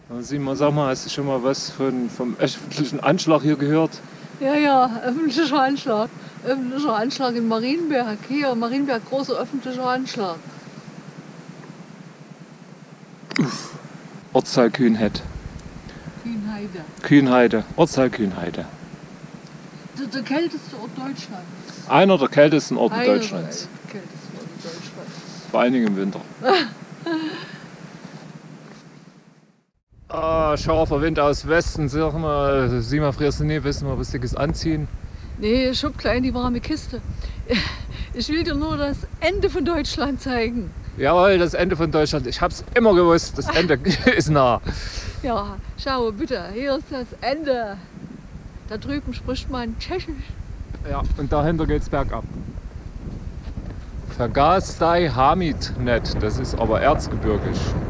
Simon, sag mal, hast du schon mal was vom öffentlichen Anschlag hier gehört? Ja, öffentlicher Anschlag. Öffentlicher Anschlag in Marienberg. Hier, Marienberg, großer öffentlicher Anschlag. Ortsteil Kühnheide. Kühnheide. Kühnheide, Ortsteil Kühnheide. Der kälteste Ort Deutschlands. Einer der kältesten Orte Einer Deutschlands. der kältesten Orte Deutschlands. Vor allen Dingen im Winter. Scharfer Wind aus Westen. Sag mal, Simon, frierst du nie, wissen wir was Dickes anziehen? Nee, ich hab klein die warme Kiste. Ich will dir nur das Ende von Deutschland zeigen. Jawohl, das Ende von Deutschland. Ich hab's immer gewusst, das Ende ist nah. Ja, schau bitte, hier ist das Ende. Da drüben spricht man Tschechisch. Ja, und dahinter geht's bergab. Vergaß dei Hamid nicht, das ist aber erzgebirgisch.